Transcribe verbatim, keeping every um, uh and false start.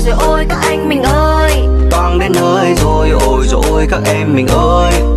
rồi ôi các anh mình ơi. Toang đến nơi rồi ôi rồi ôi các em mình ơi.